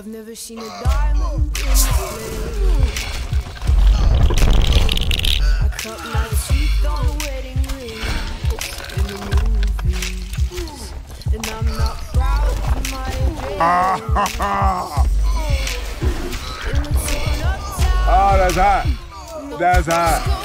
never seen a diamond in the flame. I cut my teeth on a wedding ring in the movies, and I'm not proud of my Oh, that's hot. That's hot.